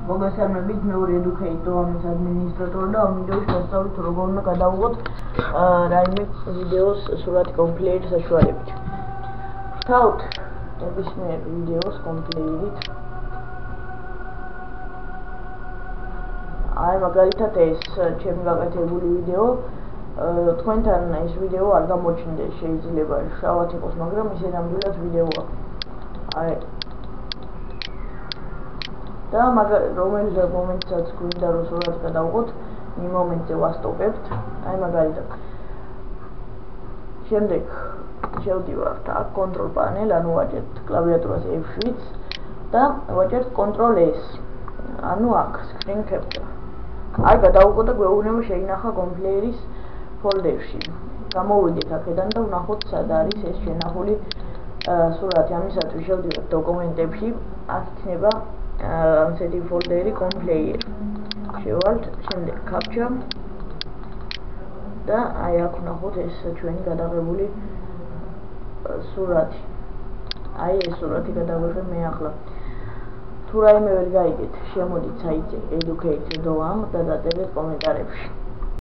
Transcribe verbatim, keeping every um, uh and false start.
მოგესალმებით, მე ვარ Educate დოამის ადმინისტრატორი და ამ ვიდეოში გასწავლით როგორ უნდა გადავიღოთ რაიმე ვიდეოს სურათი კომპილერის საშუალებით. ვთავთ ნებისმიერ ვიდეოს კომპილერით. აი მაგალითად ეს ჩემი გაკეთებული ვიდეო თქვენთან ეს ვიდეო არ გამოჩნდეს, შეიძლება შავად იყოს, მაგრამ ისე ნამდვილად ვიდეოა. აი და მაგრამ რომელიც მომენტსაც გვინდა რომ სურათი გადავიღოთ, იმ მომენტზე ვასტოპებთ. აი მაგალითად შემდეგ შევდივართ აქ control panel, ანუ ვაჭერთ კლავიატურას F seven და ვაჭერთ control S, ანუ აქ screen capture. აი გადავიღოთ და გვეუბნება შეინახა კომპილერის ფოლდერში. გამოვიდეთ აქედან და ვნახოთ სად არის ეს შენახული სურათი. ამისათვის შევდივართ დოკუმენტებში, აქ იქნება ასეთი ფოლდერი კომპილერი. შევალთ შემდეგ capture და აი აქ ვნახოთ ეს ჩვენი გადაღებული სურათი. აი ეს სურათი გადავიღე მე ახლა. თუ რაიმე ვერ გაიგეთ, შემოდით საიტზე educate dot am და დაწერეთ კომენტარებში.